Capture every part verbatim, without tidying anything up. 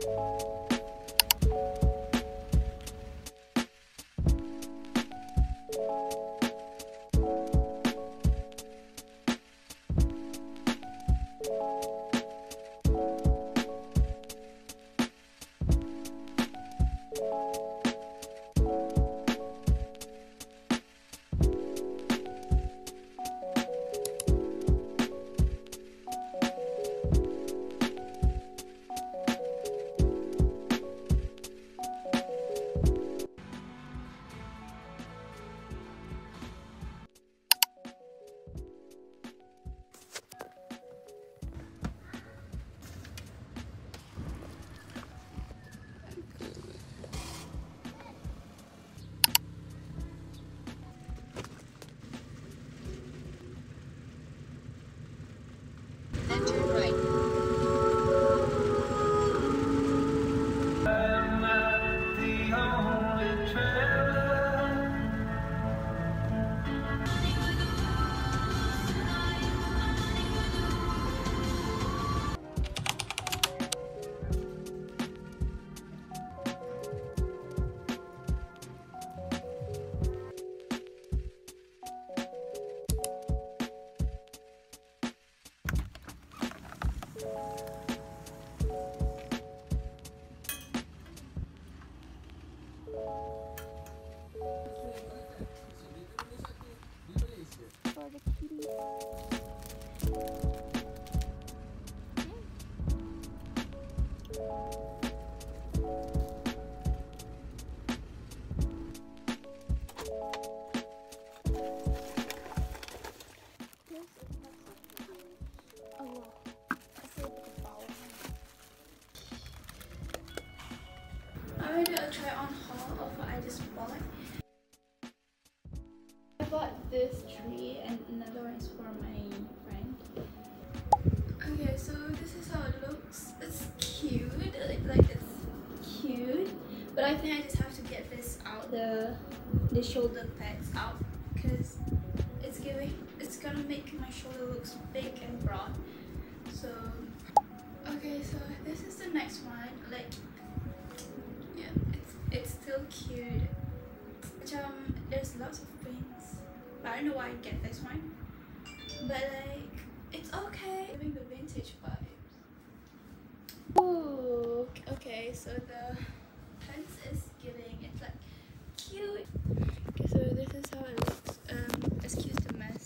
Then turn right. For the kitty. I will do a try on haul of what I just bought. I bought this tree and another one is for my friend. Okay, so this is how it looks. It's cute, like, like it's cute. But I think I just have to get this out, the the shoulder pads out, because it's giving, it's gonna make my shoulder looks big and broad. So okay, so this is the next one. Like, yeah, it's it's still cute. Which, um, there's lots of things, but I don't know why I get this one. But like, it's okay. Giving the vintage vibes. Ooh, okay. So the pants is giving. It's like cute. Okay, so this is how it looks. Um, excuse the mess.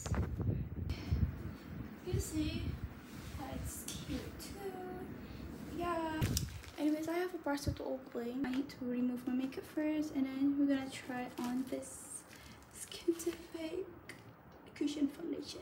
You see, that's cute too. Yeah. Anyways, I have a parcel to open. I need to remove my makeup first, and then we're gonna try on this Skintific cushion foundation.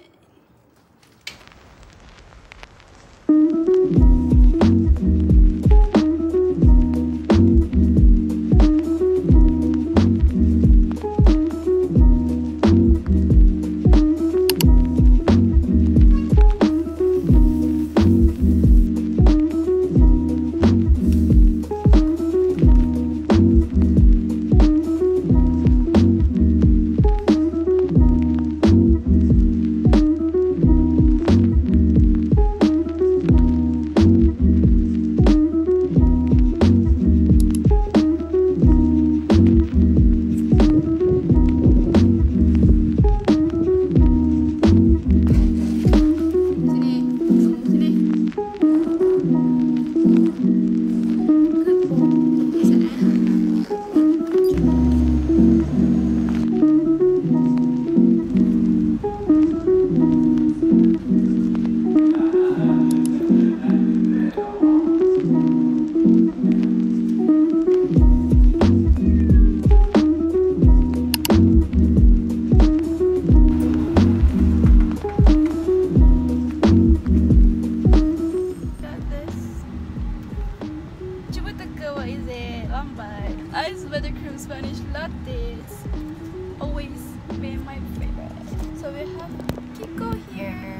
What is it? Lambat. Ice buttercream Spanish latte. It's always been my favorite. So we have Kiko here.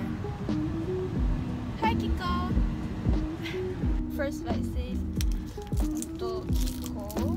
Hi Kiko. First let's say untuk Kiko.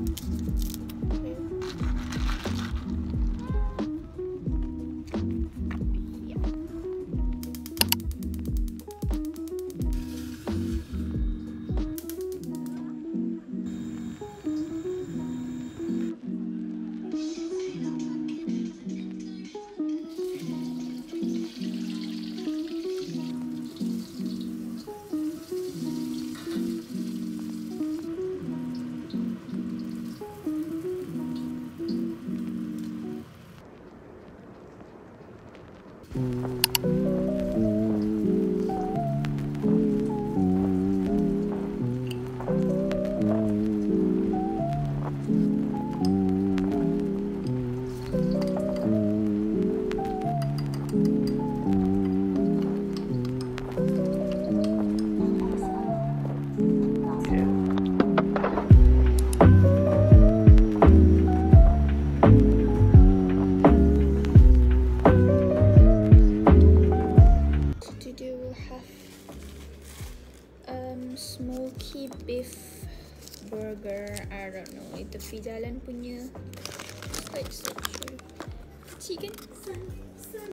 Turkey beef burger. I don't know. Itu tepi jalan punya. Like such a chicken. Sun, sun.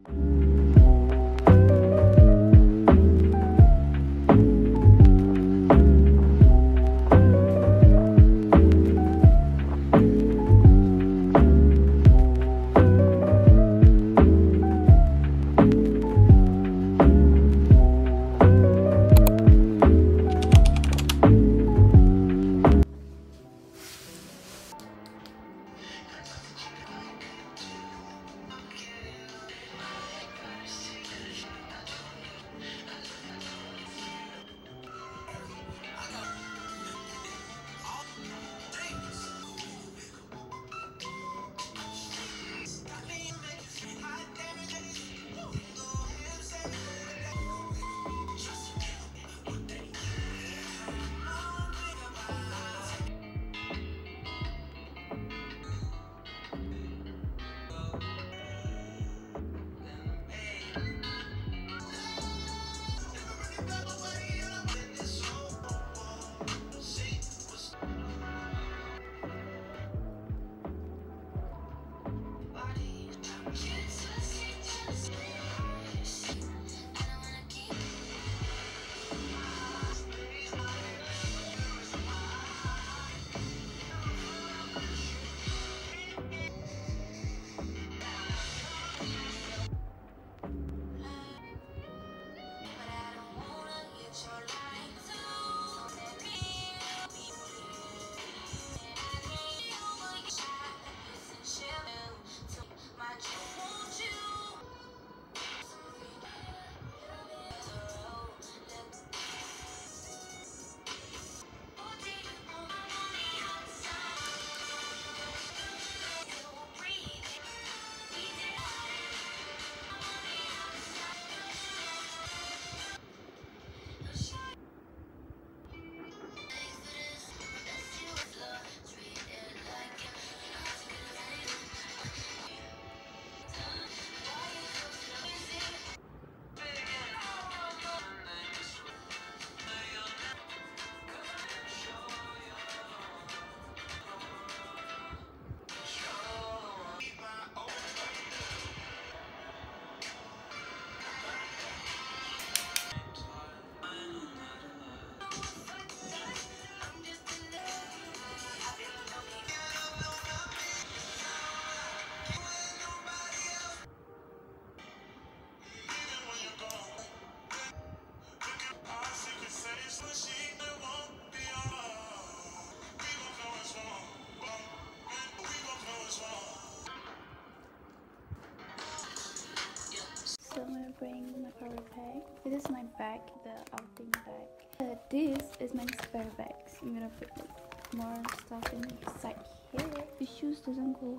So I'm gonna bring my power bag. This is my bag, the outing bag. Uh, this is my spare bag. So I'm gonna put like more stuff inside here. The shoes doesn't go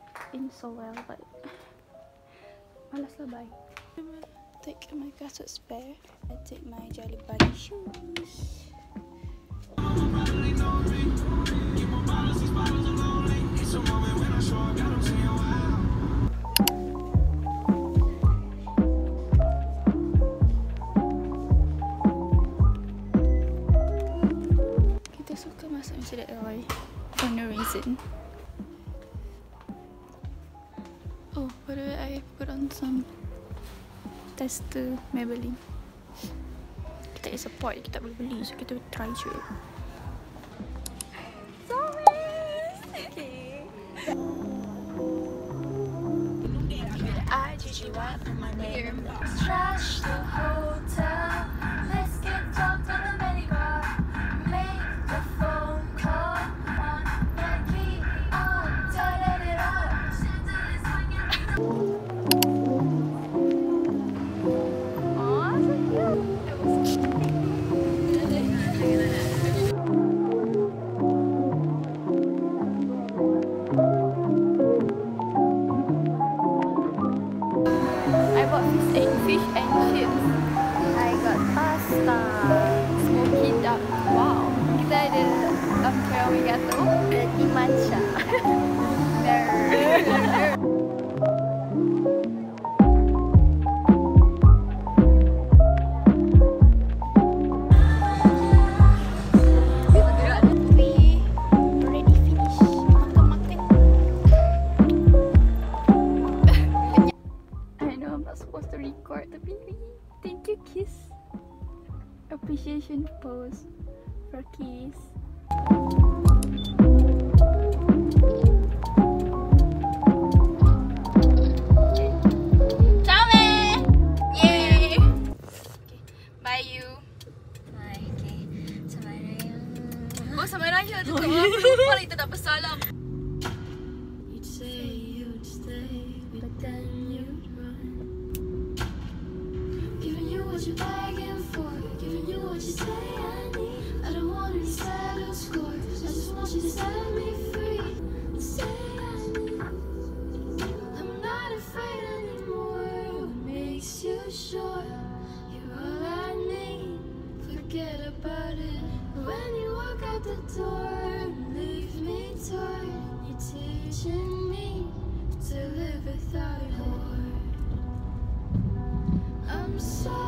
in so well, but malas lah bye. I'm gonna take my Gatot spare. I take my Jelly Bunny shoes. Macam that Roy for no reason. Oh, by the way, I put on some tester Maybelline. Kita ada support, kita tak boleh beli, so kita try je. Sorry. Okay. I G G Y put my name. Trash the hotel. Let's get drunk on the mini bar. Make the phone call on the key. Oh, turn it on. Aw, so cute. That was I bought fish and fish and chips. I for kiss. Ciao, man! Yay! Okay. Bye, you. Bye. Okay. Sampai raya. Oh, sampai raya tu tak lupa lagi tak bersalam. You'd say you'd stay, but then you'd run. Giving you what you're begging for, giving you what you say I need. I don't want any settled scores, I just want you to set me free. Say I need. I'm not afraid anymore. What makes you sure you're all I need? Forget about it. When you walk out the door and leave me torn, you're teaching me to live without a word. I'm sorry.